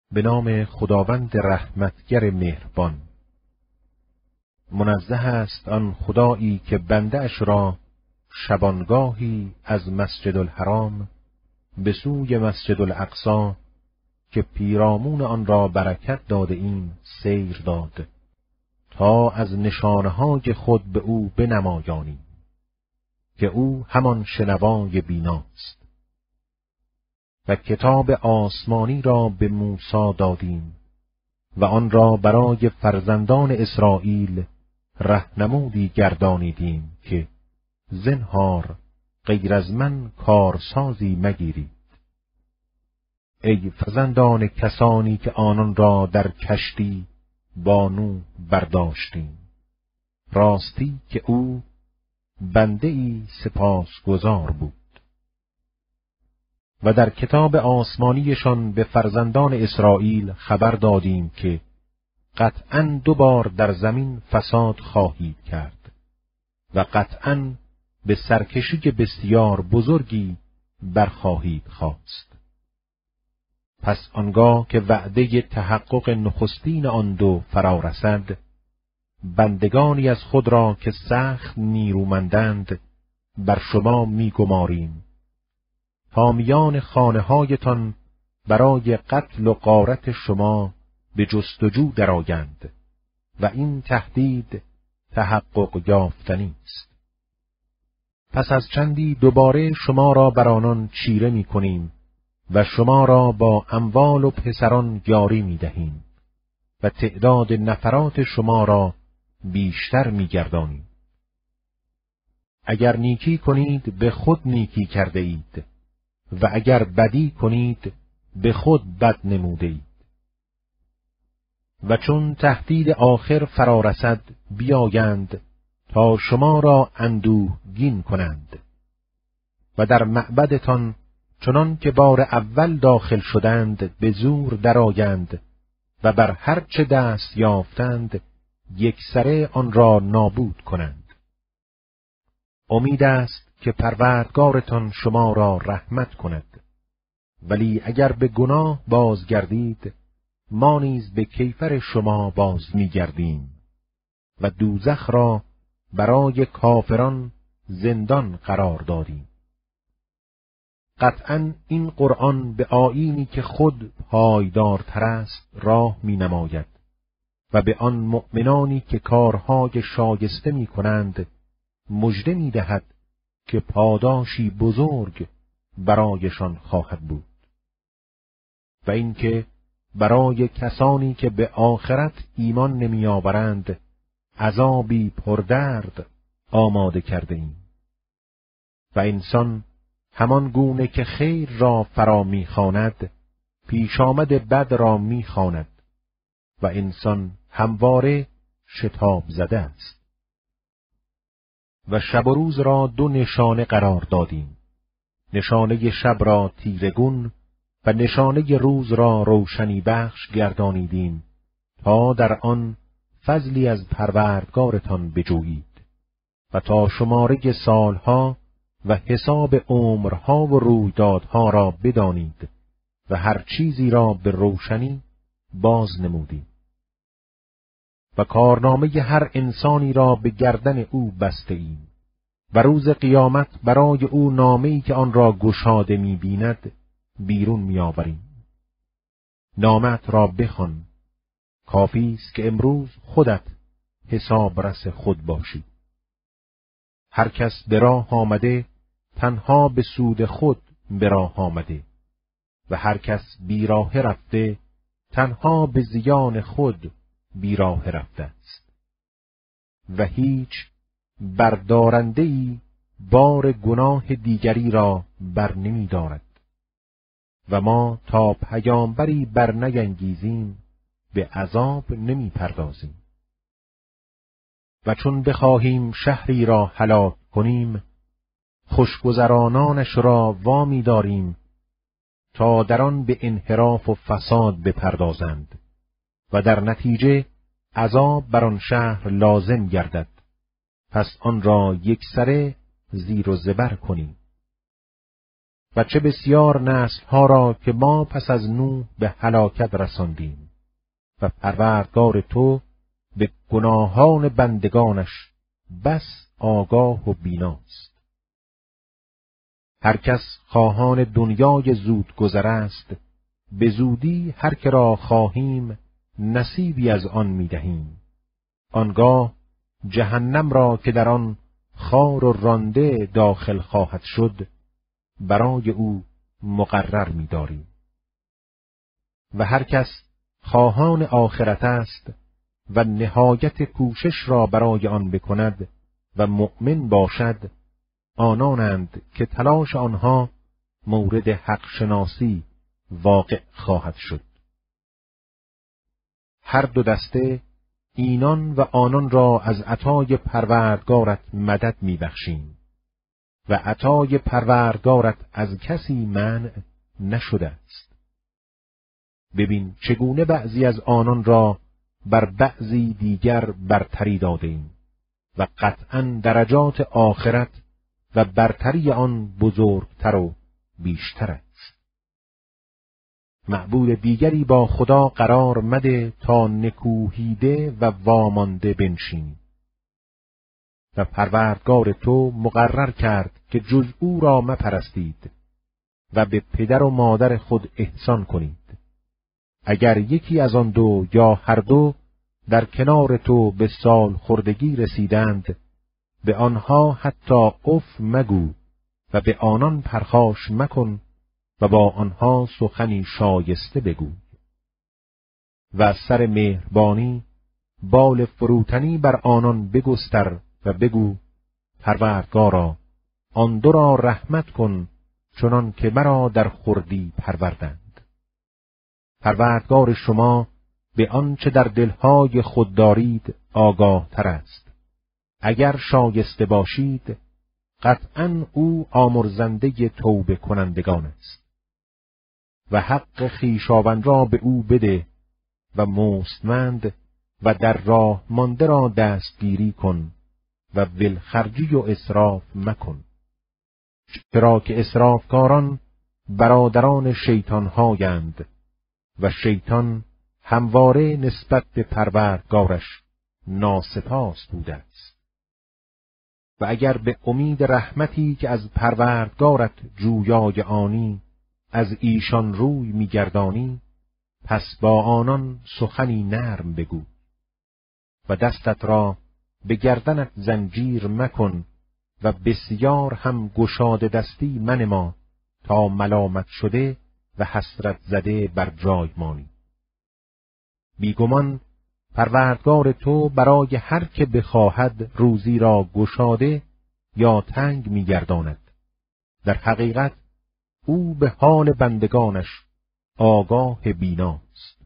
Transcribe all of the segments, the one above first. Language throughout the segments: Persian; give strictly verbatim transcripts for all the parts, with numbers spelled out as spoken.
به نام خداوند رحمتگر مهربان. منزه است آن خدایی که بنده اش را شبانگاهی از مسجد الحرام به سوی مسجد الاقصی که پیرامون آن را برکت داده ایم سیر داد تا از نشانه‌های خود به او بنمایانیم که او همان شنوای بیناست. و کتاب آسمانی را به موسی دادیم و آن را برای فرزندان اسرائیل رهنمودی گردانیدیم که زنهار غیر از من کارسازی مگیرید. ای فرزندان کسانی که آنان را در کشتی با نوح برداشتیم، راستی که او بنده ای سپاسگزار بود. و در کتاب آسمانیشان به فرزندان اسرائیل خبر دادیم که قطعاً دو بار در زمین فساد خواهید کرد و قطعاً به سرکشی بسیار بزرگی برخواهید خواست. پس آنگاه که وعده تحقق نخستین آن دو فرا رسد، بندگانی از خود را که سخت نیرومندند بر شما می‌گماریم تا میان خانه هایتان برای قتل و غارت شما به جستجو درآیند و این تهدید تحقق یافتنی است. پس از چندی دوباره شما را بر آنان چیره می کنیم و شما را با اموال و پسران یاری می دهیم و تعداد نفرات شما را بیشتر می گردانیم. اگر نیکی کنید به خود نیکی کرده اید و اگر بدی کنید به خود بد نموده اید. و چون تهدید آخر فرا رسد بیایند تا شما را اندوهگین کنند و در معبدتان چنان که بار اول داخل شدند به زور درآیند و بر هر چه دست یافتند یکسره آن را نابود کنند. امید است که پروردگارتان شما را رحمت کند، ولی اگر به گناه بازگردید ما نیز به کیفر شما باز می‌گردیم و دوزخ را برای کافران زندان قرار دادیم. قطعاً این قرآن به آیینی که خود پایدارتر است راه می‌نماید و به آن مؤمنانی که کارهای شایسته می‌کنند مژده می‌دهد که پاداشی بزرگ برایشان خواهد بود. و اینکه برای کسانی که به آخرت ایمان نمی‌آورند عذابی پردرد آماده کرده ایم. و انسان همان گونه که خیر را فرا می‌خواند پیش آمد بد را می‌خواند و انسان همواره شتاب زده است. و شب و روز را دو نشانه قرار دادیم، نشانه شب را تیرگون و نشانه روز را روشنی بخش گردانیدیم تا در آن فضلی از پروردگارتان بجویید و تا شماره سالها و حساب عمرها و رویدادها را بدانید و هر چیزی را به روشنی باز نمودیم. و کارنامه هر انسانی را به گردن او بسته ایم و روز قیامت برای او نامه‌ای که آن را گشاده می بیند بیرون می آوریم. نامت را بخوان، کافی است که امروز خودت حساب رس خود باشی. هر کس به راه آمده تنها به سود خود به راه آمده و هر کس بیراه رفته تنها به زیان خود بیراه رفته است. و هیچ بردارنده‌ای بار گناه دیگری را بر نمی دارد و ما تا پیامبری بر نینگیزیم به عذاب نمی پردازیم. و چون بخواهیم شهری را هلاک کنیم خوشگذرانانش را وامی داریم تا در آن به انحراف و فساد بپردازند و در نتیجه عذاب بر آن شهر لازم گردد، پس آن را یکسره زیر و زبر کنیم. و چه بسیار نسل‌ها را که ما پس از نوح به هلاکت رساندیم و پروردگار تو به گناهان بندگانش بس آگاه و بیناست. هر کس خواهان دنیای زود گذر است، به زودی هر که را خواهیم نصیبی از آن می‌دهیم. آنگاه جهنم را که در آن خار و رانده داخل خواهد شد، برای او مقرر می‌داریم. و هر کس خواهان آخرت است و نهایت کوشش را برای آن بکند و مؤمن باشد، آنانند که تلاش آنها مورد حق شناسی واقع خواهد شد. هر دو دسته اینان و آنان را از عطای پروردگارت مدد می‌بخشیم و عطای پروردگارت از کسی منع نشده است. ببین چگونه بعضی از آنان را بر بعضی دیگر برتری داده ایم و قطعاً درجات آخرت و برتری آن بزرگتر و بیشتر است. معبود دیگری با خدا قرار مده تا نکوهیده و وامانده بنشینی. و پروردگار تو مقرر کرد که جز او را مپرستید و به پدر و مادر خود احسان کنید. اگر یکی از آن دو یا هر دو در کنار تو به سال خردگی رسیدند، به آنها حتی اف مگو و به آنان پرخاش مکن و با آنها سخنی شایسته بگو. و از سر مهربانی بال فروتنی بر آنان بگستر و بگو پروردگارا آن دو را رحمت کن چنان که مرا در خردی پروردند. پروردگار شما به آنچه در دلهای خود دارید آگاه تر است. اگر شایسته باشید قطعاً او آمرزنده توبه کنندگان است. و حق خویشاوند را به او بده و مستمند و در راه مانده را دستگیری کن و ولخرجی و اسراف مکن. چرا که اسرافکاران برادران شیطان‌هایند و شیطان همواره نسبت به پروردگارش ناسپاس بوده است. و اگر به امید رحمتی که از پروردگارت جویای آنی از ایشان روی می‌گردانی، پس با آنان سخنی نرم بگو و دستت را به گردنت زنجیر مکن و بسیار هم گشاده دستی منما تا ملامت شده و حسرت زده بر جای مانی. بیگمان پروردگار تو برای هر که بخواهد روزی را گشاده یا تنگ می‌گرداند. در حقیقت او به حال بندگانش آگاه بیناست.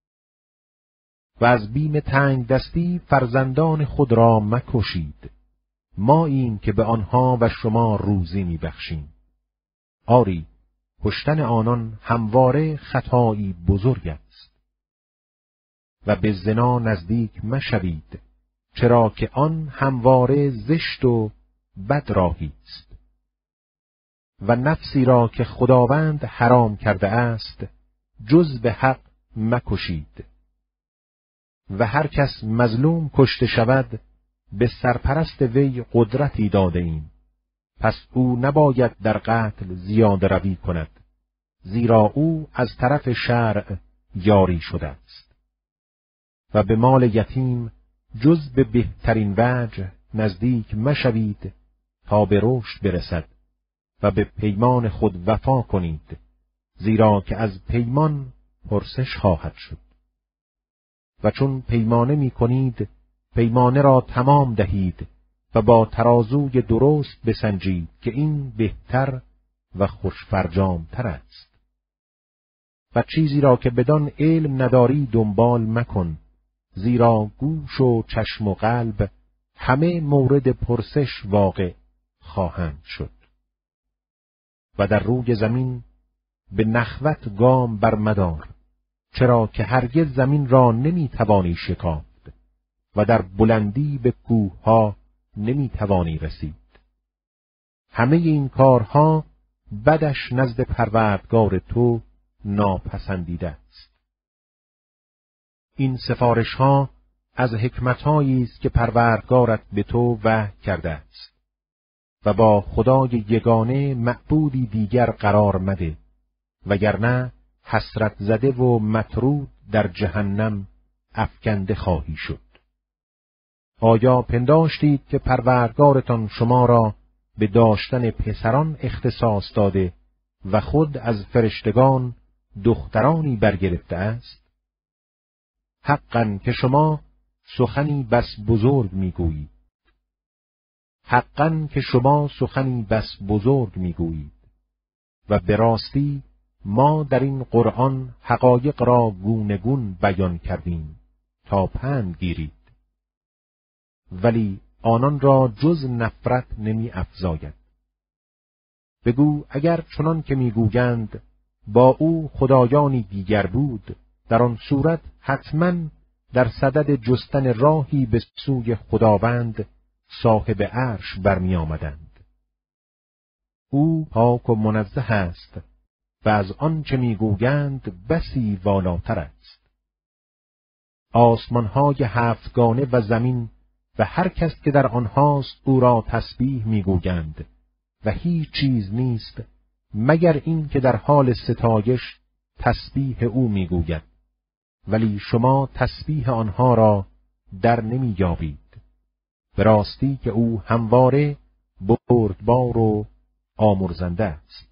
و از بیم تنگ دستی فرزندان خود را مکشید. ما این که به آنها و شما روزی می‌بخشیم. آری، کشتن آنان همواره خطایی بزرگ است. و به زنا نزدیک مشوید، چرا که آن همواره زشت و بد راهی است. و نفسی را که خداوند حرام کرده است جز به حق مکشید. و هر کس مظلوم کشته شود به سرپرست وی قدرتی داده ایم، پس او نباید در قتل زیاده روی کند، زیرا او از طرف شرع یاری شده است. و به مال یتیم جز به بهترین وجه نزدیک مشوید تا به رشد برسد و به پیمان خود وفا کنید، زیرا که از پیمان پرسش خواهد شد. و چون پیمانه می کنید پیمانه را تمام دهید و با ترازوی درست بسنجید که این بهتر و خوشفرجام تر است. و چیزی را که بدان علم نداری دنبال مکن، زیرا گوش و چشم و قلب همه مورد پرسش واقع خواهند شد. و در روی زمین به نخوت گام برمدار، چرا که هرگز زمین را نمی توانی شکافت و در بلندی به کوه ها نمی توانی رسید. همه این کارها بدش نزد پروردگار تو ناپسندیده است. این سفارش ها از حکمت‌هایی است که پروردگارت به تو وحی کرده است و با خدای یگانه معبودی دیگر قرار مده، وگرنه حسرت زده و مطرود در جهنم افکنده خواهی شد. آیا پنداشتید که پروردگارتان شما را به داشتن پسران اختصاص داده و خود از فرشتگان دخترانی برگرفته است؟ حقاً که شما سخنی بس بزرگ میگویید. حقاً که شما سخنی بس بزرگ میگویید و به راستی ما در این قرآن حقایق را گونه گون بیان کردیم تا پند گیرید، ولی آنان را جز نفرت نمی افزاید. بگو اگر چنان که میگویند با او خدایانی دیگر بود، در آن صورت حتماً در صدد جستن راهی به سوی خداوند صاحب عرش برمی آمدند. او پاک و منزه است و از آن چه میگویند بسی والاتر است. آسمانهای هفتگانه و زمین و هر کس که در آنهاست او را تسبیح میگویند و هیچ چیز نیست مگر این که در حال ستایش تسبیح او میگوید، ولی شما تسبیح آنها را در نمی یابید. به راستی که او همواره بردبار و آمرزنده است.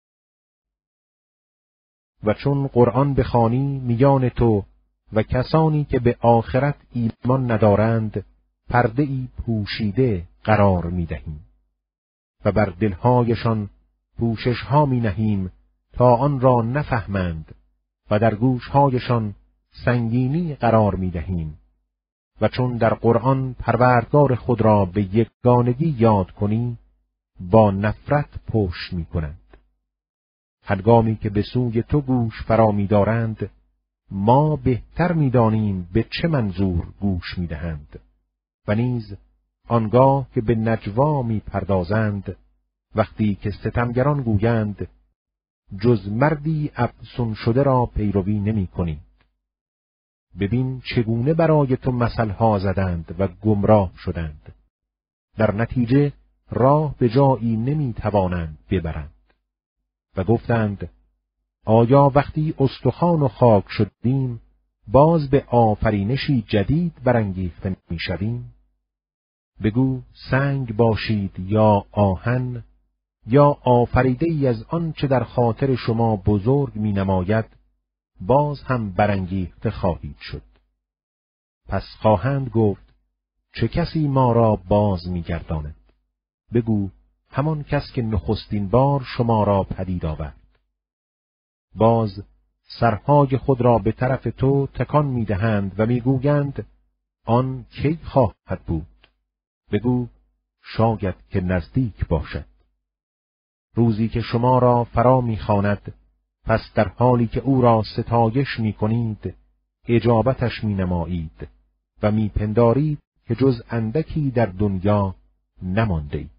و چون قرآن بخوانی میان تو و کسانی که به آخرت ایمان ندارند پرده‌ای پوشیده قرار می‌دهیم و بر دلهایشان پوشش‌ها می‌نهیم تا آن را نفهمند و در گوش‌هایشان سنگینی قرار می‌دهیم. و چون در قرآن پروردگار خود را به یگانگی یاد کنی با نفرت پشت می‌کنند. هنگامی که به سوی تو گوش فرا می‌دارند ما بهتر می‌دانیم به چه منظور گوش می‌دهند و نیز آنگاه که به نجوا می‌پردازند وقتی که ستمگران گویند جز مردی افسون شده را پیروی نمی‌کنید. ببین چگونه برای تو مثلها زدند و گمراه شدند. در نتیجه راه به جایی نمی‌توانند ببرند. و گفتند آیا وقتی استخوان و خاک شدیم باز به آفرینشی جدید برانگیخته می‌شویم؟ بگو سنگ باشید یا آهن یا آفریده ای از آن چه در خاطر شما بزرگ می‌نماید باز هم برانگیخته خواهید شد. پس خواهند گفت چه کسی ما را باز می‌گرداند؟ بگو همان کس که نخستین بار شما را پدید آورد. باز سرهای خود را به طرف تو تکان می‌دهند و می‌گویند آن کی خواهد بود؟ بگو شاید که نزدیک باشد. روزی که شما را فرا می‌خواند پس در حالی که او را ستایش می‌کنید اجابتش می‌نمایید و می‌پندارید که جز اندکی در دنیا نمانده‌اید.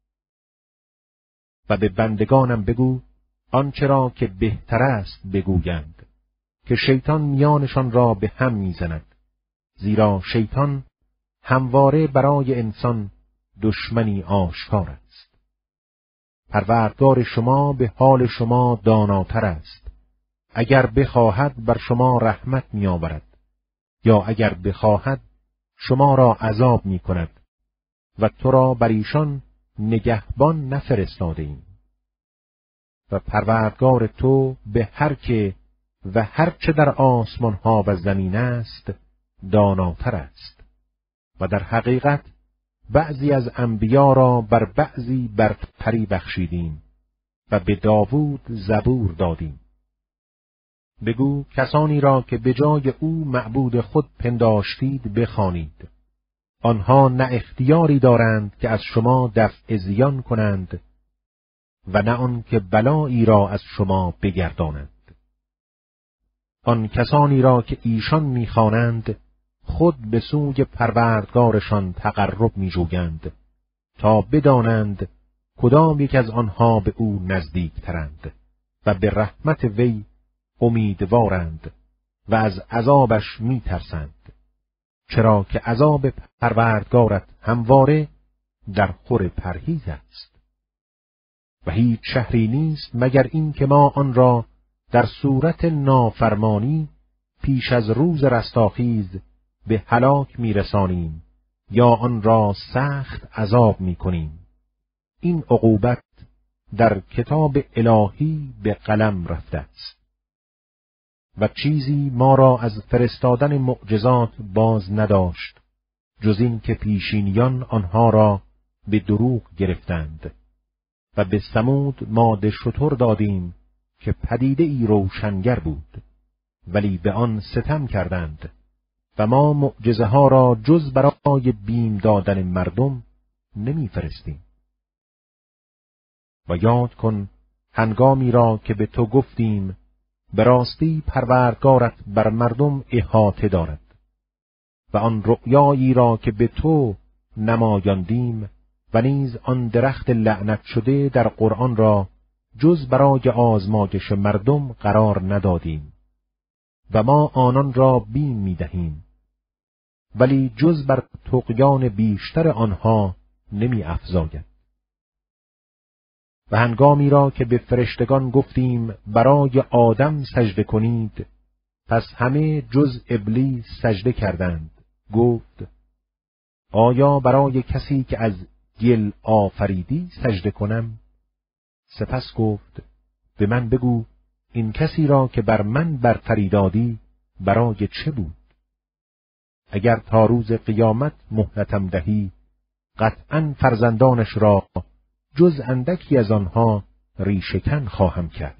و به بندگانم بگو آنچه را که بهتر است بگویند که شیطان میانشان را به هم میزند، زیرا شیطان همواره برای انسان دشمنی آشکار است. پروردگار شما به حال شما داناتر است. اگر بخواهد بر شما رحمت میآورد یا اگر بخواهد شما را عذاب میکند و تو را بر ایشان نگهبان نفرستاده ایم. و پروردگار تو به هر که و هر چه در آسمان ها و زمین است داناتر است و در حقیقت بعضی از انبیا را بر بعضی برتری بخشیدیم و به داوود زبور دادیم. بگو کسانی را که به جای او معبود خود پنداشتید بخوانید. آنها نه اختیاری دارند که از شما دفع زیان کنند و نه آن که بلایی را از شما بگردانند. آن کسانی را که ایشان می‌خوانند خود به سوی پروردگارشان تقرب می‌جویند تا بدانند کدام یک از آنها به او نزدیک ترند و به رحمت وی امیدوارند و از عذابش می ترسند، چرا که عذاب پروردگارت همواره در خور پرهیز است. و هیچ شهری نیست مگر این که ما آن را در صورت نافرمانی پیش از روز رستاخیز به هلاک می رسانیم یا آن را سخت عذاب می کنیم. این عقوبت در کتاب الهی به قلم رفته است. و چیزی ما را از فرستادن معجزات باز نداشت جز این که پیشینیان آنها را به دروغ گرفتند. و به ثمود ماده شتر دادیم که پدیده ای روشنگر بود، ولی به آن ستم کردند و ما معجزه ها را جز برای بیم دادن مردم نمی فرستیم. و یاد کن هنگامی را که به تو گفتیم به راستی پروردگارت بر مردم احاطه دارد و آن رؤیایی را که به تو نمایاندیم و نیز آن درخت لعنت شده در قرآن را جز برای آزمایش مردم قرار ندادیم و ما آنان را بیم می‌دهیم، ولی جز بر طغیان بیشتر آنها نمی افزاید. و هنگامی را که به فرشتگان گفتیم برای آدم سجده کنید، پس همه جز ابلیس سجده کردند. گفت آیا برای کسی که از گل آفریدی سجده کنم؟ سپس گفت به من بگو این کسی را که بر من برتری دادی برای چه بود؟ اگر تا روز قیامت مهلتم دهی، قطعاً فرزندانش را جز اندکی از آنها ریشه‌کن خواهم کرد.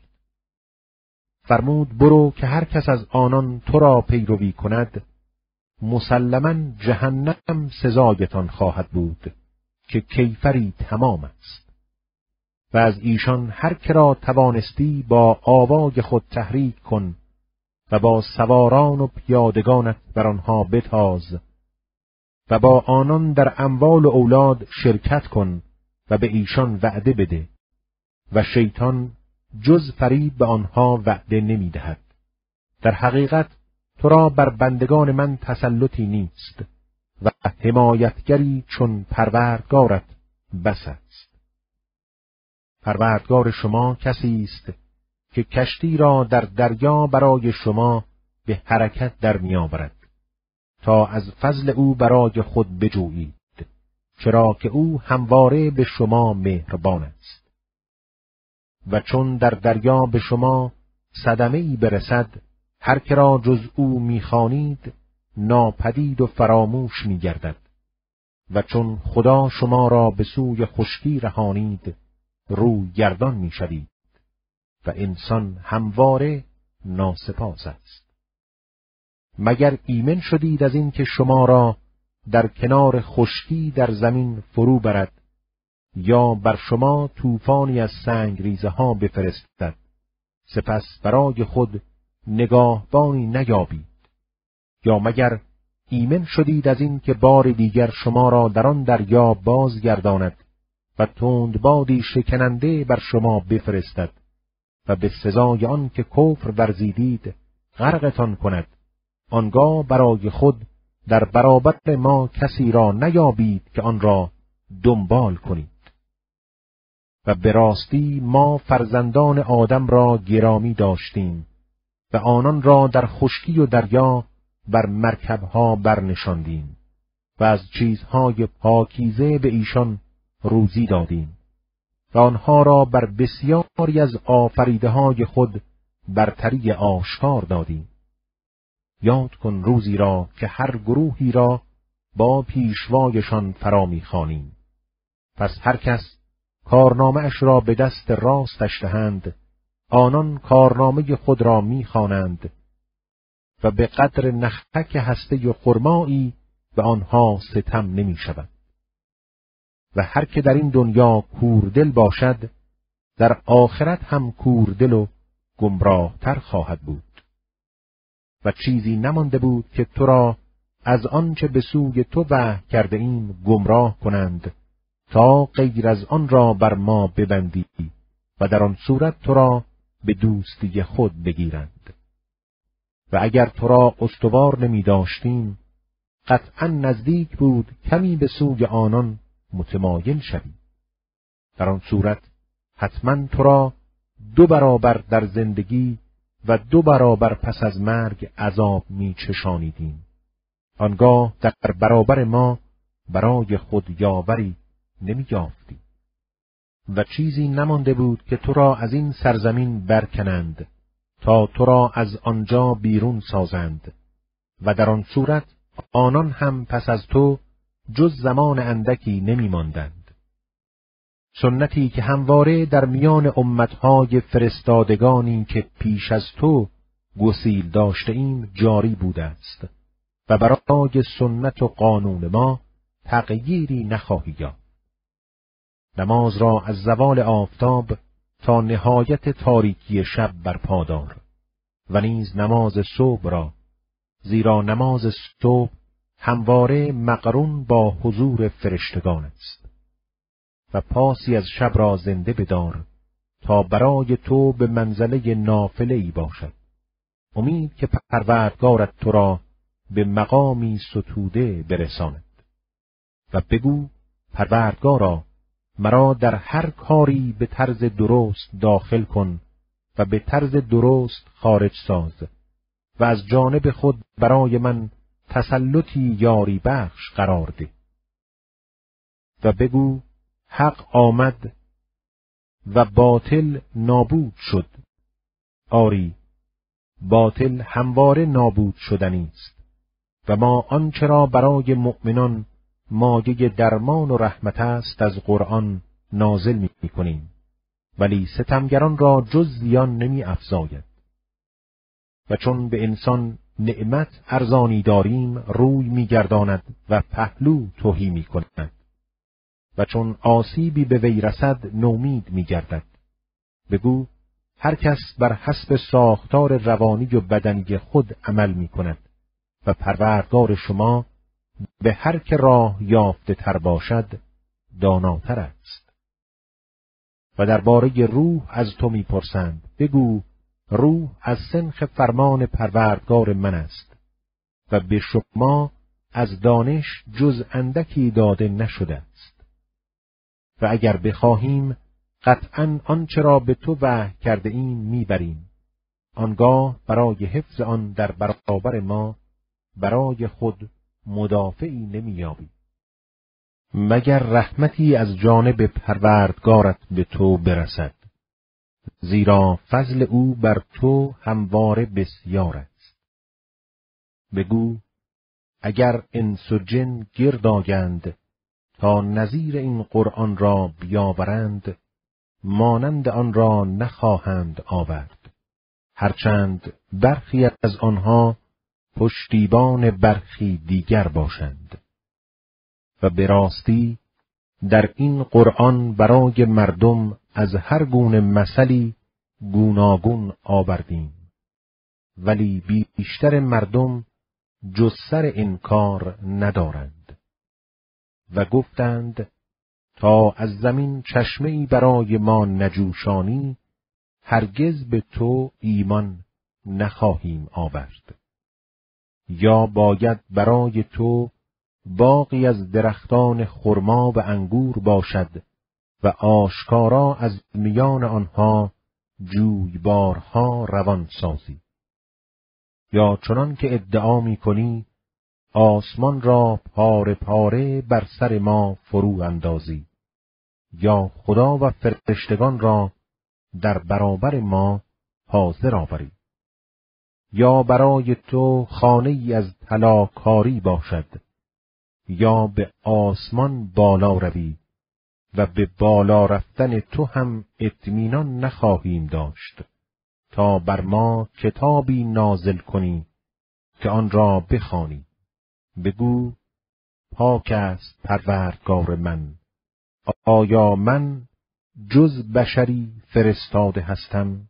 فرمود برو که هر کس از آنان تو را پیروی کند، مسلماً جهنم سزایتان خواهد بود که کیفری تمام است. و از ایشان هر که را توانستی با آوای خود تحریک کن و با سواران و پیادگانت بر آنها بتاز و با آنان در اموال و اولاد شرکت کن و به ایشان وعده بده و شیطان جز فریب به آنها وعده نمی دهد. در حقیقت تو را بر بندگان من تسلطی نیست و حمایتگری چون پروردگارت بس است. پروردگار شما کسی است که کشتی را در دریا برای شما به حرکت در می آورد تا از فضل او برای خود بجویید، چرا که او همواره به شما مهربان است. و چون در دریا به شما صدمه‌ای برسد، هر که را جز او می‌خوانید ناپدید و فراموش می‌گردد. و چون خدا شما را به سوی خشکی رهانید، روی گردان می‌شوید و انسان همواره ناسپاس است. مگر ایمن شدید از این که شما را در کنار خشکی در زمین فرو برد یا بر شما طوفانی از سنگ ریزه ها بفرستد، سپس برای خود نگاهبانی نیابید؟ یا مگر ایمن شدید از این که بار دیگر شما را در آن دریا بازگرداند و تندبادی شکننده بر شما بفرستد و به سزای آن که کفر ورزیدید غرقتان کند، آنگاه برای خود در برابر ما کسی را نیابید که آن را دنبال کنید. و به راستی ما فرزندان آدم را گرامی داشتیم و آنان را در خشکی و دریا بر مرکبها برنشاندیم و از چیزهای پاکیزه به ایشان روزی دادیم و آنها را بر بسیاری از آفریده‌های خود برتری آشکار دادیم. یاد کن روزی را که هر گروهی را با پیشوایشان فرا می‌خوانیم. پس هر کس کارنامه اش را به دست راستش دهند، آنان کارنامه خود را می‌خوانند و به قدر نخک هسته خرمایی به آنها ستم نمی‌شود. و هر که در این دنیا کوردل باشد، در آخرت هم کوردل و گمراهتر خواهد بود. و چیزی نمانده بود که تو را از آنچه به سوی تو وحی کرده ایم گمراه کنند تا غیر از آن را بر ما ببندی و در آن صورت تو را به دوستی خود بگیرند. و اگر تو را استوار نمی داشتیم، قطعا نزدیک بود کمی به سوی آنان متمایل شوی. در آن صورت حتما تو را دو برابر در زندگی و دو برابر پس از مرگ عذاب می چشانیدیم. آنگاه در برابر ما برای خود یاوری نمی یافتی و چیزی نمانده بود که تو را از این سرزمین برکنند تا تو را از آنجا بیرون سازند و در آن صورت آنان هم پس از تو جز زمان اندکی نمی ماندند. سنتی که همواره در میان امتهای فرستادگانی که پیش از تو گسیل داشته ایم جاری بوده است و برای سنت و قانون ما تغییری نخواهی یافت. نماز را از زوال آفتاب تا نهایت تاریکی شب برپا دار و نیز نماز صبح را، زیرا نماز صبح همواره مقرون با حضور فرشتگان است. و پاسی از شب را زنده بدار تا برای تو به منزله نافله‌ای باشد، امید که پروردگارت تو را به مقامی ستوده برساند. و بگو پروردگارا، مرا در هر کاری به طرز درست داخل کن و به طرز درست خارج ساز و از جانب خود برای من تسلطی یاری بخش قرار ده. و بگو حق آمد و باطل نابود شد. آری، باطل همواره نابود شدنی است و ما آنچه را برای مؤمنان مایه درمان و رحمت است از قرآن نازل می کنیم، ولی ستمگران را جز زیان نمی افزاید. و چون به انسان نعمت ارزانی داریم روی می گرداند و پهلو تهی می کند و چون آسیبی به وی رسد نومید می گردد. بگو هر کس بر حسب ساختار روانی و بدنی خود عمل می کند و پروردگار شما به هر که راه یافته تر باشد داناتر است. و درباره روح از تو می پرسند. بگو روح از سنخ فرمان پروردگار من است و به شما از دانش جز اندکی داده نشده است. و اگر بخواهیم قطعاً آنچه را به تو وحی کرده ایم میبریم، آنگاه برای حفظ آن در برابر ما برای خود مدافعی نمی‌یابی مگر رحمتی از جانب پروردگارت به تو برسد، زیرا فضل او بر تو همواره بسیار است. بگو اگر انس و جن گرد آیند تا نظیر این قرآن را بیاورند، مانند آن را نخواهند آورد، هرچند برخی از آنها پشتیبان برخی دیگر باشند. و به راستی در این قرآن برای مردم از هر گونه مثلی گوناگون آوردیم، ولی بیشتر مردم جز سر انکار ندارند. و گفتند تا از زمین چشمه‌ای برای ما نجوشانی، هرگز به تو ایمان نخواهیم آورد. یا باید برای تو باغی از درختان خرما و انگور باشد و آشکارا از میان آنها جویبارها روان سازی، یا چنان که ادعا می کنی آسمان را پاره پاره بر سر ما فرو اندازی، یا خدا و فرشتگان را در برابر ما حاضر آوری، یا برای تو خانه ای از طلاکاری باشد، یا به آسمان بالا روی و به بالا رفتن تو هم اطمینان نخواهیم داشت تا بر ما کتابی نازل کنی که آن را بخوانی. بگو پاک است پروردگار من، آیا من جز بشری فرستاده هستم؟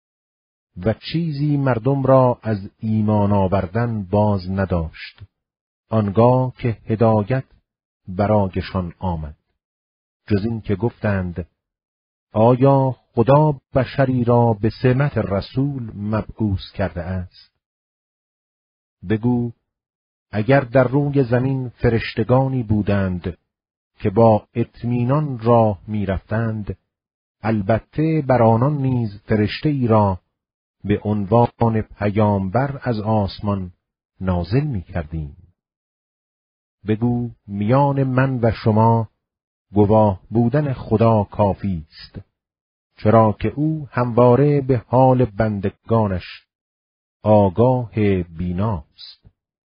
و چیزی مردم را از ایمان آوردن باز نداشت آنگاه که هدایت برایشان آمد. جز این که گفتند آیا خدا بشری را به سمت رسول مبعوث کرده است؟ بگو اگر در روی زمین فرشتگانی بودند که با اطمینان راه می رفتند، البته بر آنان نیز فرشته ای را به عنوان پیامبر از آسمان نازل می کردیم. بگو میان من و شما گواه بودن خدا کافی است، چرا که او همواره به حال بندگانش آگاه بیناست.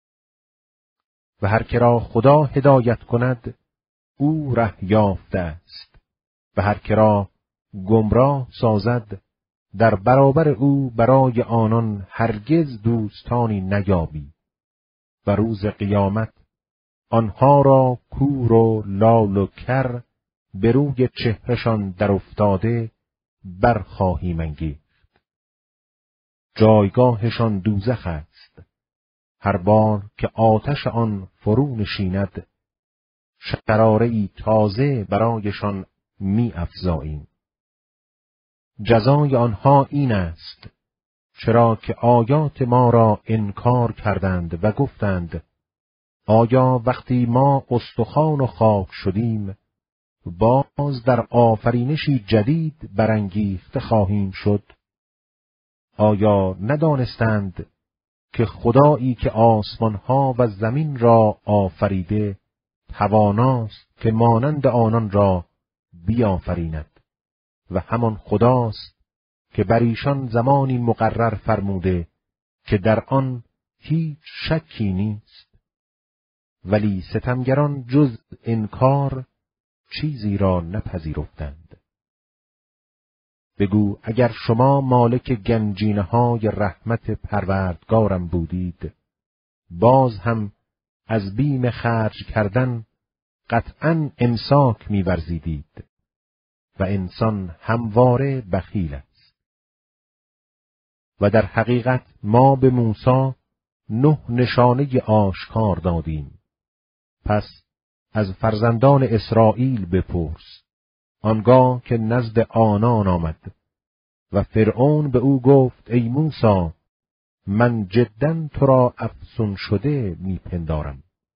و هر که را خدا هدایت کند او ره یافته است، و هر که را گمراه سازد در برابر او برای آنان هرگز دوستانی نیابی. و روز قیامت آنها را کور و لال و کر به روی چهرشان در افتاده برخواهیم انگیخت. جایگاهشان دوزخ است، هر بار که آتش آن فرو نشیند شراره‌ای تازه برایشان می افزاییم. جزای آنها این است چرا که آیات ما را انکار کردند و گفتند آیا وقتی ما استخوان و خاک شدیم باز در آفرینشی جدید برانگیخته خواهیم شد؟ آیا ندانستند که خدایی که آسمانها و زمین را آفریده تواناست که مانند آنان را بیافریند و همان خداست که بر ایشان زمانی مقرر فرموده که در آن هیچ شکی نیست. ولی ستمگران جز انکار چیزی را نپذیرفتند. بگو اگر شما مالک گنجینه‌های رحمت پروردگارم بودید، باز هم از بیم خرج کردن قطعاً امساک می‌ورزیدید و انسان همواره بخیل است. و در حقیقت ما به موسی نه نشانه آشکار دادیم. پس از فرزندان اسرائیل بپرس، آنگاه که نزد آنان آمد و فرعون به او گفت ای موسی، من جداً تو را افسون شده میپندارم.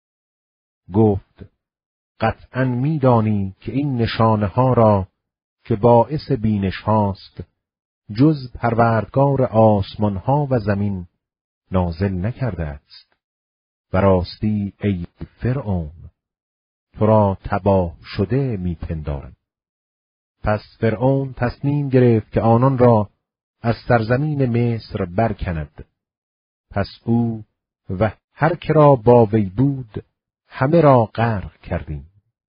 گفت قطعاً میدانی که این نشانه ها را که باعث بینش هاست جز پروردگار آسمان ها و زمین نازل نکرده است. و راستی ای فرعون، تو را تباه شده میپندارم. پس فرعون تصمیم گرفت که آنان را از سرزمین مصر برکند. پس او و هر که را با وی بود همه را غرق کردیم.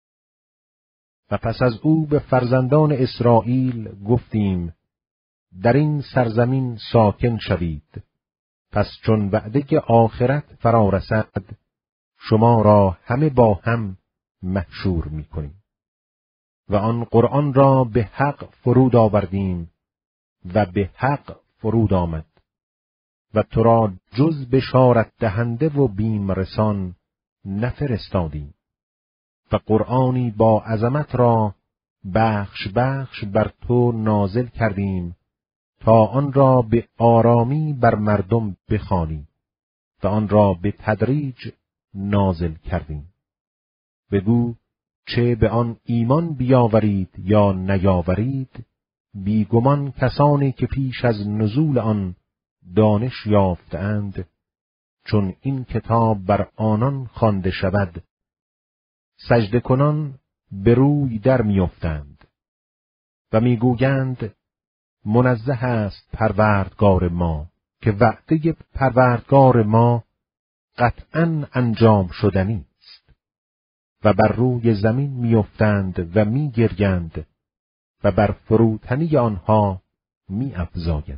و پس از او به فرزندان اسرائیل گفتیم در این سرزمین ساکن شوید. پس چون وعده آخرت فرا رسد شما را همه با هم محشور می‌کنیم. و آن قرآن را به حق فرود آوردیم و به حق فرود آمد و تو را جز بشارت دهنده و بیم رسان نفرستادیم. و قرآنی با عظمت را بخش بخش بر تو نازل کردیم تا آن را به آرامی بر مردم بخوانی و آن را به تدریج نازل کردیم. بگو چه به آن ایمان بیاورید یا نیاورید، بیگمان کسانی که پیش از نزول آن دانش یافتند، چون این کتاب بر آنان خوانده شود سجده کنان به روی در میافتند و میگویند منزه است پروردگار ما، که وعده پروردگار ما قطعاً انجام شدنی است. و بر روی زمین میافتند و میگریند و بر فروتنی آنها میافزاید.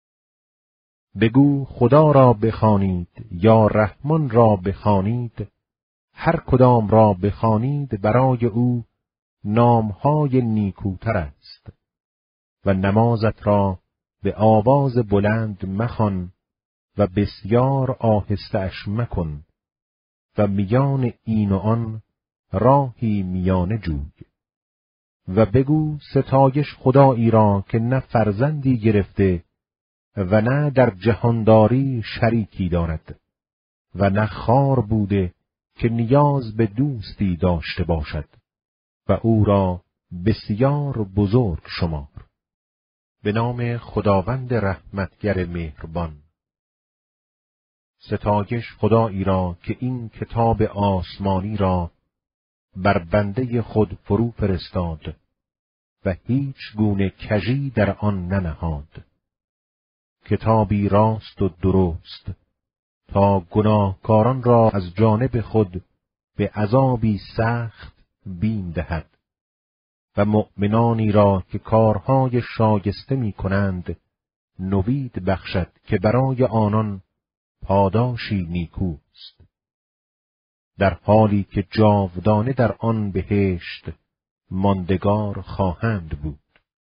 بگو خدا را بخوانید یا رحمان را بخوانید، هر کدام را بخوانید برای او نامهای نیکوتر است. و نمازت را به آواز بلند مخوان و بسیار آهسته اش مکن و میان این و آن راهی میانه جوی. و بگو ستایش خدایی را که نه فرزندی گرفته و نه در جهانداری شریکی دارد و نه خوار بوده که نیاز به دوستی داشته باشد و او را بسیار بزرگ شمار. به نام خداوند رحمتگر مهربان. ستایش خدایی را که این کتاب آسمانی را بر بنده خود فرو فرستاد و هیچ گونه کژی در آن ننهاد. کتابی راست و درست تا گناهکاران را از جانب خود به عذابی سخت بیم دهد و مؤمنانی را که کارهای شایسته می کنند نوید بخشد که برای آنان پاداشی نیکوست، در حالی که جاودانه در آن بهشت ماندگار خواهند بود.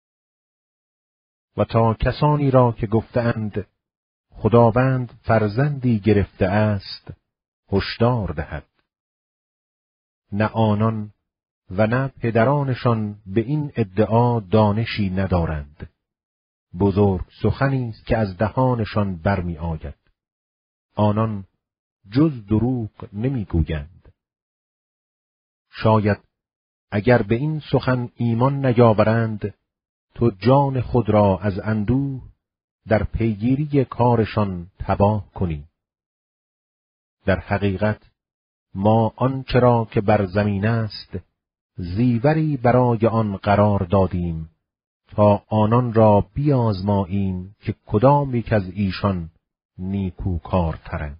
و تا کسانی را که گفتند خداوند فرزندی گرفته است هشدار دهد، نه آنان و نه پدرانشان به این ادعا دانشی ندارند. بزرگ سخنی است که از دهانشان برمی آید. آنان جز دروغ نمیگویند. شاید اگر به این سخن ایمان نیاورند تو جان خود را از اندوه در پیگیری کارشان تباه کنی. در حقیقت ما آنچه را که بر زمین است زیوری برای آن قرار دادیم تا آنان را بیازماییم که کدام یک از ایشان نیکوکارترند.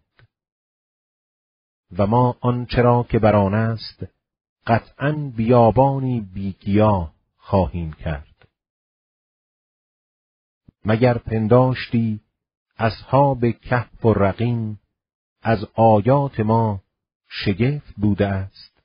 و ما آنچه را که بر آن است قطعاً بیابانی بیگیاه خواهیم کرد. مگر پنداشتی اصحاب کهف و رقیم از آیات ما شگفت بوده است؟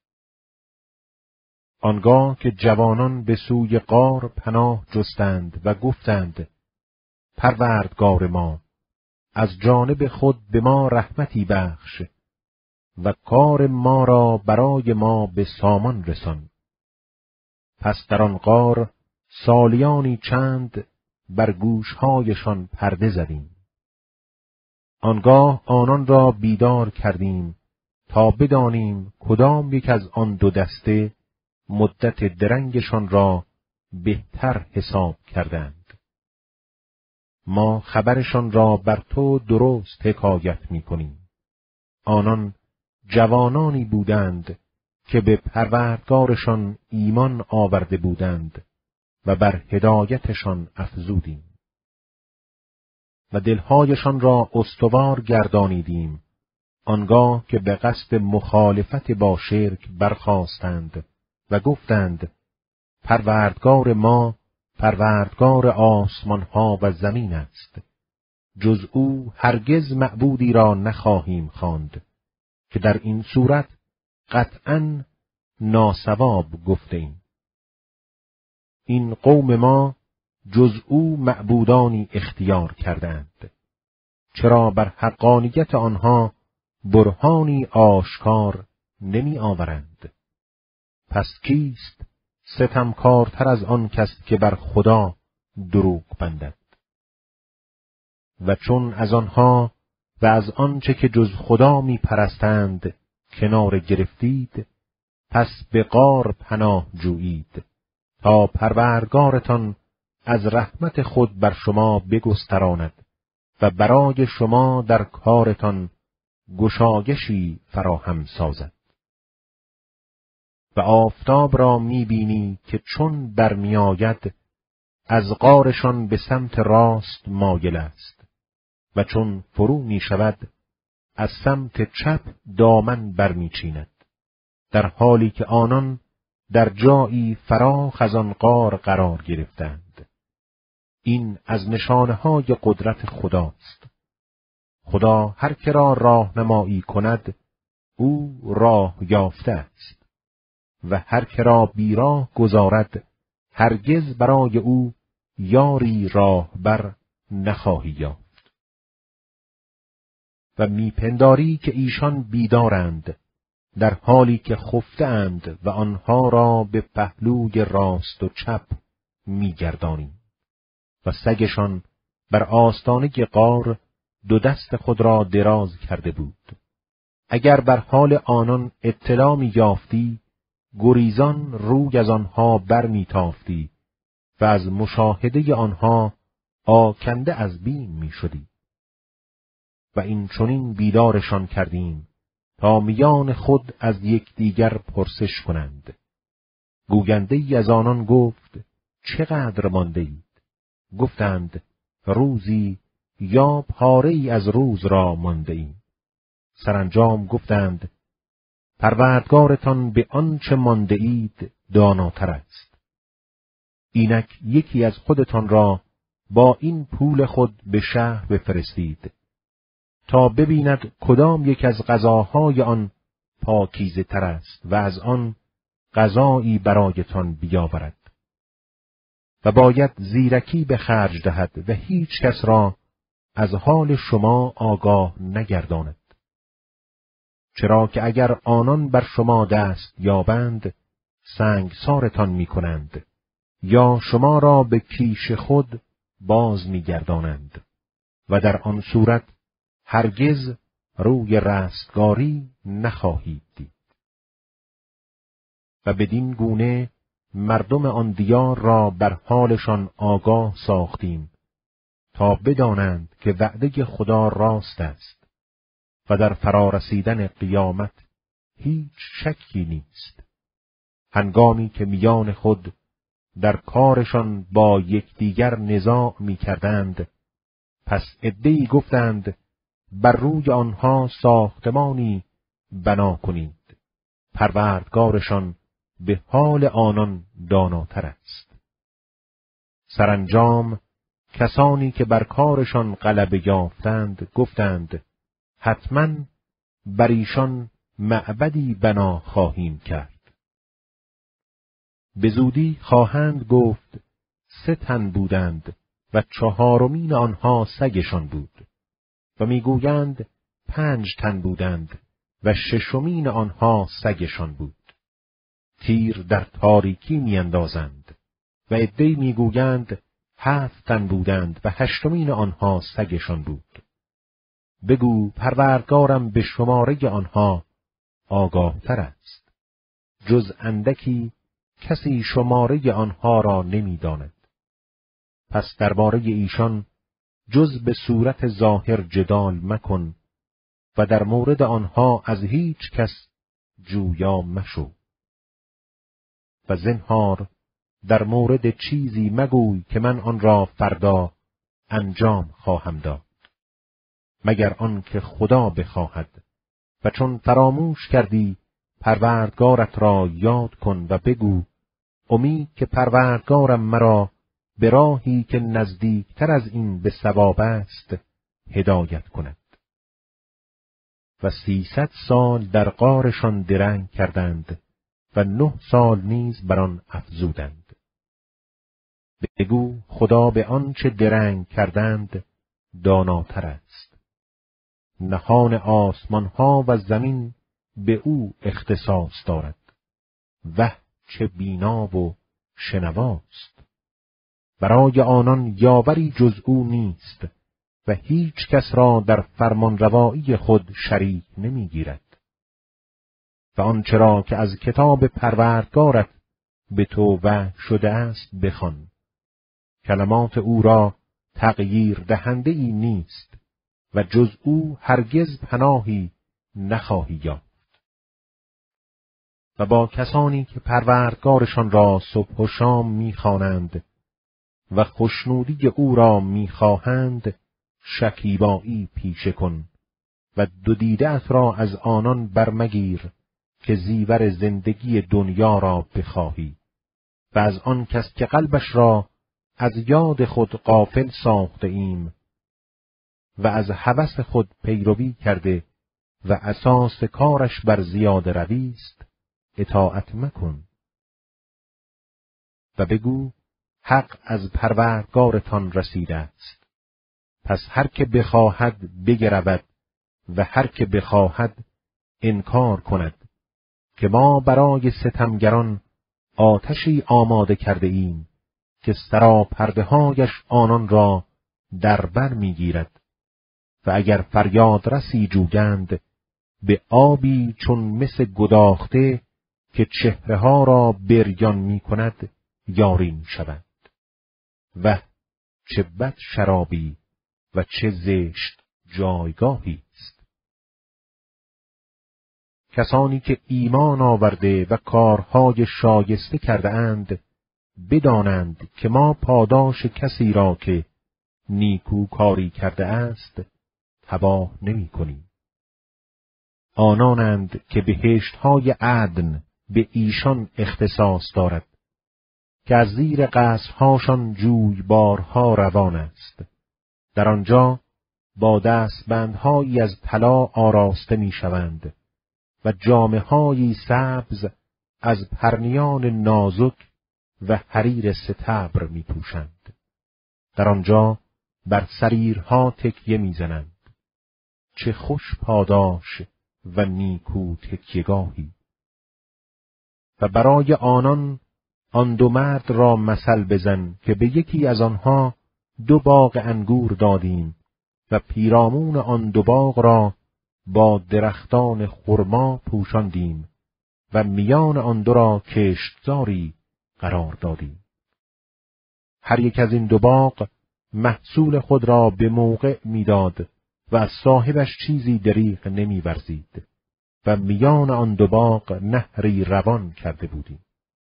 آنگاه که جوانان به سوی غار پناه جستند و گفتند پروردگار ما از جانب خود به ما رحمتی بخش و کار ما را برای ما به سامان رسان. پس در آن غار سالیانی چند بر گوشهایشان پرده زدیم. آنگاه آنان را بیدار کردیم تا بدانیم کدام یک از آن دو دسته مدت درنگشان را بهتر حساب کردند. ما خبرشان را بر تو درست حکایت می کنیم. آنان جوانانی بودند که به پروردگارشان ایمان آورده بودند و بر هدایتشان افزودیم و دلهایشان را استوار گردانیدیم، آنگاه که به قصد مخالفت با شرک برخاستند و گفتند پروردگار ما پروردگار آسمان ها و زمین است، جز او هرگز معبودی را نخواهیم خواند که در این صورت قطعاً ناصواب گفتیم. این قوم ما جز او معبودانی اختیار کردند، چرا بر حقانیت آنها برهانی آشکار نمی آورند؟ پس کیست ستمکارتر از آن کس که بر خدا دروغ بندد؟ و چون از آنها و از آنچه که جز خدا می پرستند کنار گرفتید، پس به غار پناه جویید تا پروردگارتان از رحمت خود بر شما بگستراند و برای شما در کارتان گشایشی فراهم سازد. و آفتاب را می‌بینی که چون برمی‌آید از غارشان به سمت راست مایل است و چون فرو می‌شود از سمت چپ دامن برمی‌چیند، در حالی که آنان در جایی فراخ از آن غار قرار گرفتند. این از نشانه‌های قدرت خداست. خدا هر که را راهنمایی کند او راه یافته است و هر که را بیراه گذارد هرگز برای او یاری راهبر نخواهی یافت. و میپنداری که ایشان بیدارند در حالی که خفته اند و آنها را به پهلوی راست و چپ می‌گردانیم. و سگشان بر آستانه غار دو دست خود را دراز کرده بود. اگر بر حال آنان اطلاع می یافتی، گریزان روی از آنها بر می تافتی و از مشاهده آنها آکنده از بیم می شدی. و این چنین بیدارشان کردیم تا میان خود از یکدیگر پرسش کنند. گوینده ای از آنان گفت: چقدر مانده اید؟ گفتند: روزی یا پاره ای از روز را مانده ایم. سرانجام گفتند: پروردگارتان به آنچه مانده اید داناتر است. اینک یکی از خودتان را با این پول خود به شهر بفرستید تا ببیند کدام یک از غذاهای آن پاکیزه تر است و از آن غذایی برایتان بیاورد. و باید زیرکی به خرج دهد و هیچ کس را از حال شما آگاه نگرداند. چرا که اگر آنان بر شما دست یابند سنگسارتان می کنند یا شما را به کیش خود باز می گردانند و در آن صورت هرگز روی رستگاری نخواهید دید. و بدین گونه مردم آن دیار را بر حالشان آگاه ساختیم تا بدانند که وعده خدا راست است و در فرارسیدن قیامت هیچ شکی نیست. هنگامی که میان خود در کارشان با یکدیگر نزاع می کردند، پس عده‌ای گفتند: بر روی آنها ساختمانی بنا کنید. پروردگارشان به حال آنان داناتر است. سرانجام کسانی که بر کارشان غلبه یافتند گفتند: حتماً بر ایشان معبدی بنا خواهیم کرد. به زودی خواهند گفت: سه تن بودند و چهارمین آنها سگشان بود. و میگویند: پنج تن بودند و ششمین آنها سگشان بود. تیر در تاریکی میاندازند. و عده‌ای میگویند: هفت تن بودند و هشتمین آنها سگشان بود. بگو پروردگارم به شماره آنها آگاه تر است. جز اندکی کسی شماره آنها را نمیداند. پس درباره ایشان جز به صورت ظاهر جدال مکن و در مورد آنها از هیچ کس جویا مشو. و زنهار در مورد چیزی مگوی که من آن را فردا انجام خواهم داد، مگر آن که خدا بخواهد. و چون فراموش کردی پروردگارت را یاد کن و بگو: امید که پروردگارم مرا به راهی که نزدیکتر از این به صواب است هدایت کند. و سیصد سال در غارشان درنگ کردند و نه سال نیز بر آن افزودند. بگو خدا به آنچه درنگ کردند داناتر است. نهان آسمانها و زمین به او اختصاص دارد. وه چه بینا و شنواست. برای آنان یاوری جز او نیست و هیچ کس را در فرمانروایی خود شریک نمیگیرد. و آنچه را که از کتاب پروردگارت به تو وحی شده است بخوان. کلمات او را تغییر دهنده ای نیست و جز او هرگز پناهی نخواهی یافت. و با کسانی که پروردگارشان را صبح و شام میخوانند و خوشنودی او را میخواهند شکیبایی پیشه کن و دو دیده‌ات را از آنان برمگیر که زیور زندگی دنیا را بخواهی و از آن کس که قلبش را از یاد خود غافل ساخته ایم و از هوس خود پیروی کرده و اساس کارش بر زیاده روی است اطاعت مکن. و بگو حق از پروردگارتان رسیده است. پس هر که بخواهد بگرود و هر که بخواهد انکار کند که ما برای ستمگران آتشی آماده کرده ایم که سراپرده‌هایش آنان را در بر می‌گیرد و اگر فریاد رسی جویند به آبی چون مس گداخته که چهره‌ها را بریان می‌کند یاری می‌شود. و چه بد شرابی و چه زشت جایگاهی است. کسانی که ایمان آورده و کارهای شایسته کرده اند بدانند که ما پاداش کسی را که نیکو کاری کرده است تباه نمی کنیم. آنانند که بهشت‌های عدن به ایشان اختصاص دارد که از زیر قصرهاشان جویبارها روان است. در آنجا با دستبندهایی از طلا آراسته می‌شوند و جامه‌هایی سبز از پرنیان نازک و حریر ستبر می‌پوشند. در آنجا بر سریرها تکیه می‌زنند. چه خوش پاداش و نیکو تکیه‌گاهی. و برای آنان آن دو مرد را مثل بزن که به یکی از آنها دو باغ انگور دادیم و پیرامون آن دو باغ را با درختان خرما پوشاندیم و میان آن دو را کشتزاری قرار دادیم. هر یک از این دو باغ محصول خود را به موقع میداد و از صاحبش چیزی دریغ نمی‌ورزید و میان آن دو باغ نهری روان کرده بودیم.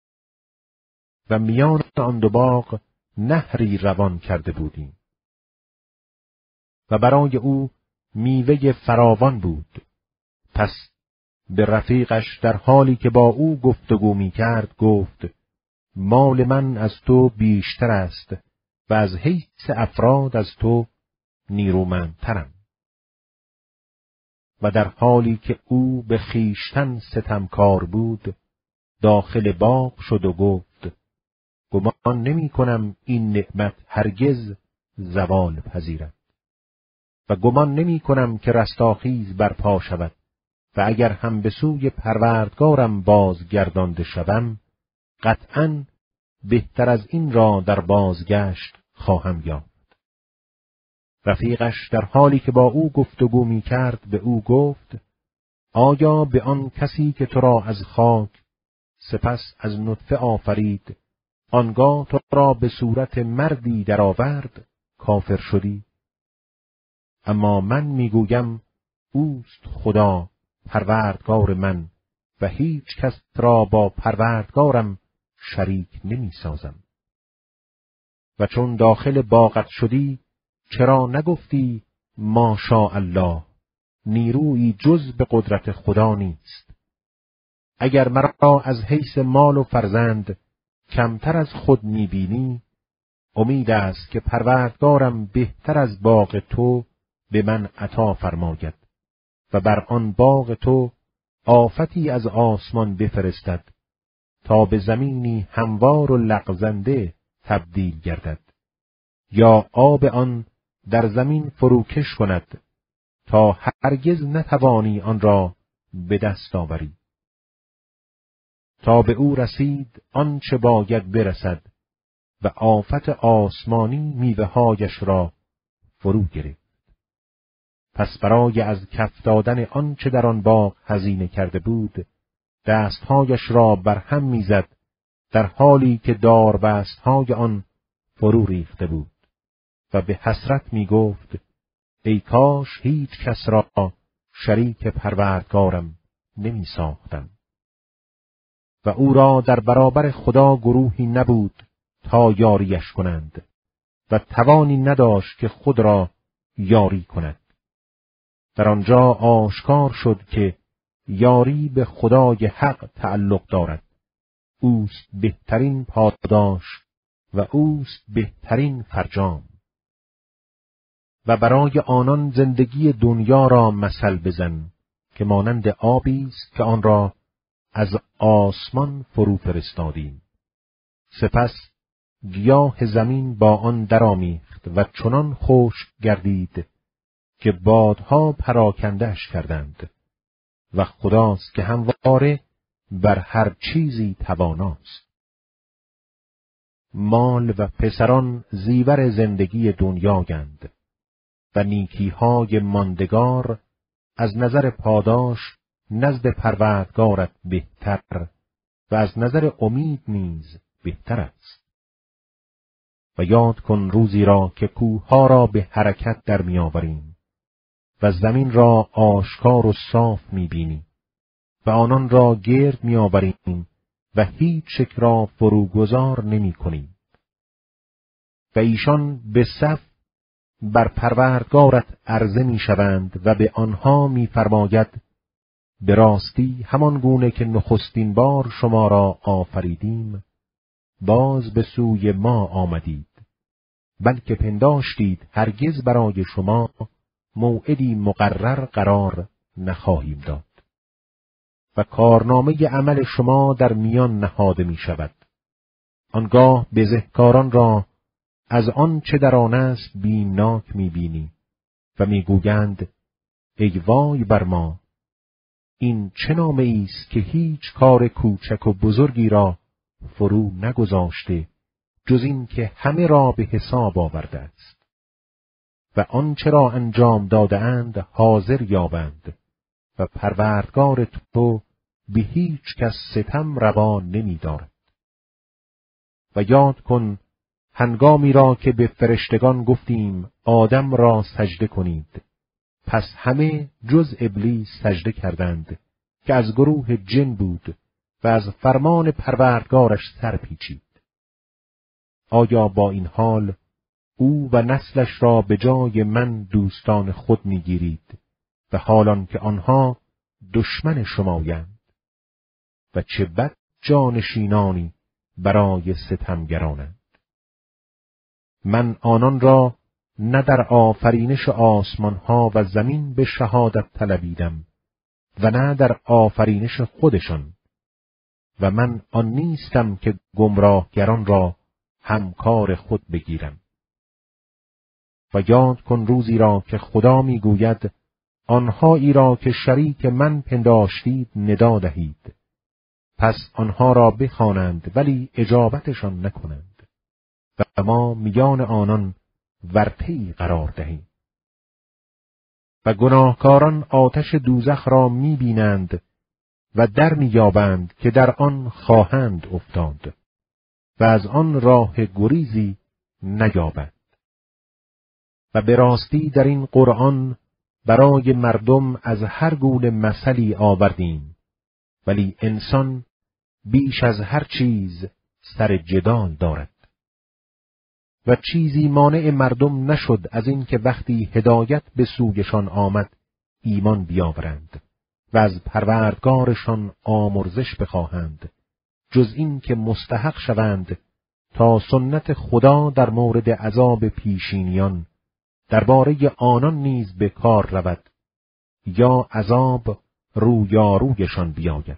و میان آن دو باغ نهری روان کرده بودیم. و برای او میوه فراوان بود. پس به رفیقش در حالی که با او گفتگو می کرد گفت: مال من از تو بیشتر است و از حیث افراد از تو نیرومندترم. و در حالی که او به خیشتن ستمکار بود داخل باغ شد و گفت: گمان نمی کنم این نعمت هرگز زوال پذیرد و گمان نمی کنم که رستاخیز برپا شود و اگر هم به سوی پروردگارم بازگردانده شوم قطعاً بهتر از این را در بازگشت خواهم یافت. رفیقش در حالی که با او گفتگو می کرد به او گفت: آیا به آن کسی که تو را از خاک سپس از نطفه آفرید آنگاه تو را به صورت مردی درآورد کافر شدی؟ اما من میگویم اوست خدا پروردگار من و هیچ کس را با پروردگارم شریک نمی سازم. و چون داخل باغت شدی چرا نگفتی ماشاء الله، نیرویی جز به قدرت خدا نیست. اگر مرا از حیث مال و فرزند کمتر از خود می‌بینی، امید است که پروردگارم بهتر از باغ تو به من عطا فرماید و بر آن باغ تو آفتی از آسمان بفرستد تا به زمینی هموار و لغزنده تبدیل گردد، یا آب آن در زمین فروکش کند تا هرگز نتوانی آن را به دست آوری. تا به او رسید آنچه باید برسد و آفت آسمانی میوه‌هایش را فرو گرفت. پس برای از کف دادن آنچه در آن باغ هزینه کرده بود دستهایش را برهم میزد در حالی که داربستهای آن فرو ریخته بود و به حسرت می گفت: ای کاش هیچ کس را شریک پروردگارم نمی ساختم. و او را در برابر خدا گروهی نبود تا یاریش کنند و توانی نداشت که خود را یاری کند. در آنجا آشکار شد که یاری به خدای حق تعلق دارد. اوست بهترین پاداش و اوست بهترین فرجام. و برای آنان زندگی دنیا را مثل بزن که مانند آبی است که آن را از آسمان فرو فرستادیم. سپس گیاه زمین با آن درآمیخت و چنان خشک گردید که بادها پراکنده‌اش کردند و خداست که همواره بر هر چیزی تواناست. مال و پسران زیور زندگی دنیایند و نیکیهای ماندگار از نظر پاداش نزد پروردگارت بهتر و از نظر امید نیز بهتر است. و یاد کن روزی را که کوهها را به حرکت در می‌آوریم و زمین را آشکار و صاف می‌بینی و آنان را گرد می‌آوریم و هیچ یک را فروگذار نمی‌کنیم. و ایشان به صف بر پروردگارت عرضه می‌شوند و به آنها می‌فرماید به راستی همان گونه که نخستین بار شما را آفریدیم باز به سوی ما آمدید، بلکه پنداشتید هرگز برای شما موعدی مقرر قرار نخواهیم داد. و کارنامه عمل شما در میان نهاده می شود. آنگاه بزهکاران را از آن چه در آن است بیمناک می بینی و می گویند ای وای بر ما، این چه نامه ایست که هیچ کار کوچک و بزرگی را فرو نگذاشته جز این که همه را به حساب آورده است و آنچه را انجام داده اند حاضر یابند و پروردگار تو به هیچ کس ستم روا نمی دارد. و یاد کن هنگامی را که به فرشتگان گفتیم آدم را سجده کنید، پس همه جز ابلیس سجده کردند که از گروه جن بود و از فرمان پروردگارش سر پیچید. آیا با این حال او و نسلش را به جای من دوستان خود میگیرید و حالان که آنها دشمن شمایند؟ و چه بد جانشینانی برای ستمگرانند. من آنان را نه در آفرینش آسمانها و زمین به شهادت طلبیدم و نه در آفرینش خودشان، و من آن نیستم که گمراهگران را همکار خود بگیرم. و یاد کن روزی را که خدا میگوید آنهایی را که شریک من پنداشتید ندا دهید، پس آنها را بخوانند ولی اجابتشان نکنند و ما میان آنان ورطه‌ای قرار دهیم. و گناهکاران آتش دوزخ را میبینند و در میابند که در آن خواهند افتاد و از آن راه گریزی نیابند. و به راستی در این قرآن برای مردم از هر گونه مثلی آوردیم، ولی انسان بیش از هر چیز سر جدال دارد. و چیزی مانع مردم نشد از این که وقتی هدایت به سویشان آمد ایمان بیاورند و از پروردگارشان آمرزش بخواهند، جز این که مستحق شوند تا سنت خدا در مورد عذاب پیشینیان درباره آنان نیز به کار رود یا عذاب رویارویشان بیاید.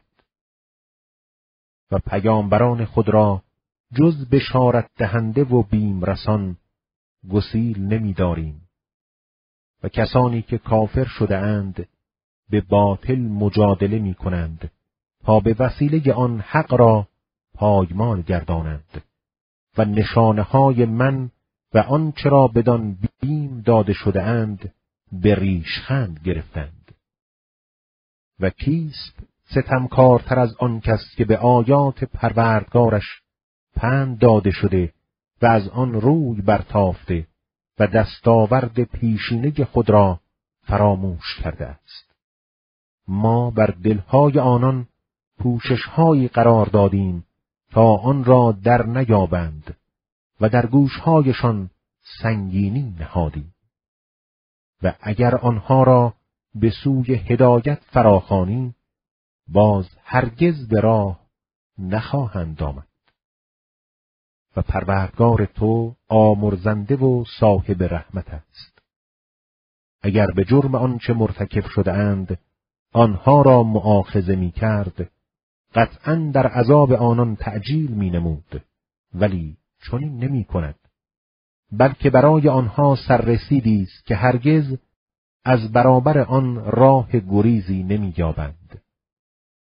و پیامبران خود را جز بشارت دهنده و بیم رسان گسیل نمی داریم و کسانی که کافر شده اند به باطل مجادله می کنند تا به وسیله آن حق را پایمال گردانند و نشانه های من و آنچه را بدان بیم داده شده اند به ریشخند گرفتند. و کیست ستمکارتر از آن کس که به آیات پروردگارش پند داده شده و از آن روی برتافته و دستاورد پیشینه خود را فراموش کرده است. ما بر دلهای آنان پوششهایی قرار دادیم تا آن را در نیابند و در گوشهایشان سنگینی نهادیم. و اگر آنها را به سوی هدایت فراخوانی باز هرگز به راه نخواهند آمد. و پروردگار تو آمرزنده و صاحب رحمت است. اگر به جرم آنچه مرتکب شده اند آنها را مؤاخذه می کرد، قطعاً در عذاب آنان تعجیل می نمود، ولی چنین نمی کند، بلکه برای آنها سررسیدی است که هرگز از برابر آن راه گریزی نمی یابند.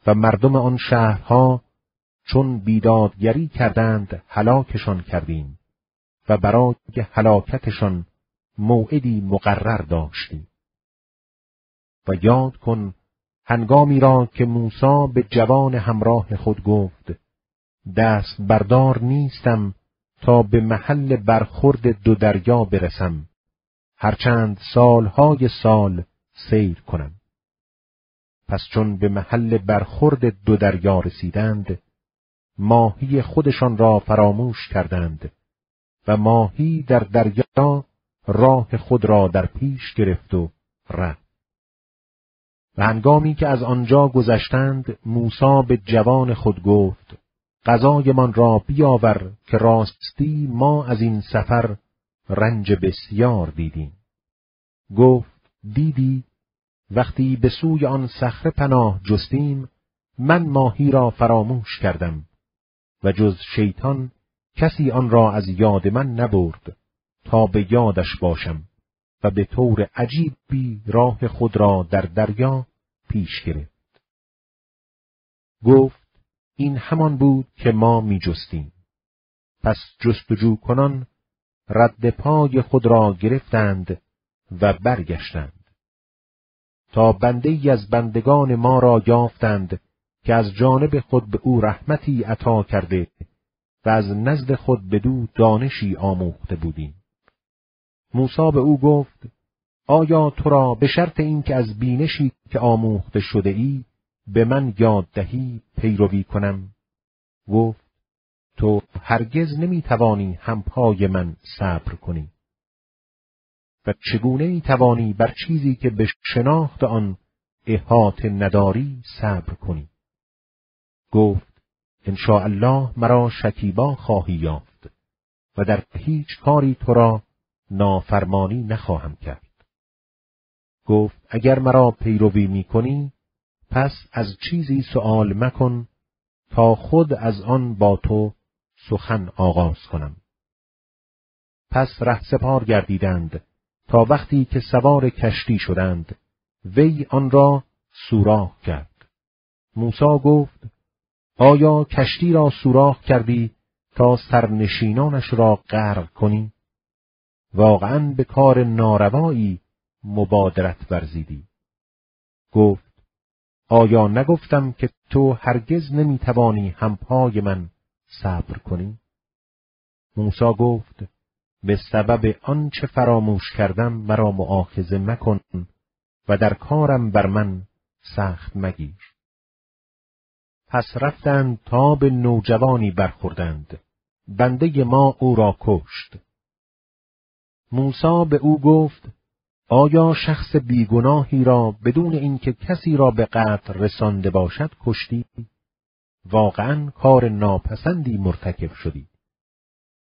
و مردم آن شهرها چون بیدادگری کردند هلاکشان کردیم و برای هلاکتشان موعدی مقرر داشتیم. و یاد کن هنگامی را که موسی به جوان همراه خود گفت دست بردار نیستم تا به محل برخورد دو دریا برسم، هرچند سالهای سال سیر کنم. پس چون به محل برخورد دو دریا رسیدند، ماهی خودشان را فراموش کردند و ماهی در دریا راه خود را در پیش گرفت و رفت. و هنگامی که از آنجا گذشتند، موسی به جوان خود گفت غذایمان را بیاور که راستی ما از این سفر رنج بسیار دیدیم. گفت دیدی وقتی به سوی آن صخره پناه جستیم من ماهی را فراموش کردم و جز شیطان کسی آن را از یاد من نبرد تا به یادش باشم و به طور عجیبی راه خود را در دریا پیش گرفت. گفت این همان بود که ما می جستیم. پس جستجو کنان رد پای خود را گرفتند و برگشتند تا بنده ای از بندگان ما را یافتند که از جانب خود به او رحمتی عطا کرده و از نزد خود بدو دانشی آموخته بودیم. موسی به او گفت آیا تو را به شرط این که از بینشی که آموخته شده ای به من یاد دهی پیروی کنم؟ گفت تو هرگز نمی توانی همپای من صبر کنی. و چگونه می توانی بر چیزی که به شناخت آن احاطه نداری صبر کنی؟ گفت انشاء الله مرا شکیبا خواهی یافت و در هیچ کاری تو را نافرمانی نخواهم کرد. گفت اگر مرا پیروی می کنی پس از چیزی سؤال مکن تا خود از آن با تو سخن آغاز کنم. پس رهسپار گردیدند تا وقتی که سوار کشتی شدند وی آن را سوراخ کرد. موسی گفت آیا کشتی را سوراخ کردی تا سرنشینانش را غرق کنی؟ واقعاً به کار ناروایی مبادرت ورزیدی. گفت آیا نگفتم که تو هرگز نمیتوانی همپای من صبر کنی؟ موسی گفت به سبب آنچه فراموش کردم مرا مؤاخذه مکن و در کارم بر من سخت مگیر. پس رفتند تا به نوجوانی برخوردند. بنده ما او را کشت. موسی به او گفت آیا شخص بیگناهی را بدون اینکه کسی را به قتل رسانده باشد کشتی؟ واقعاً کار ناپسندی مرتکب شدی.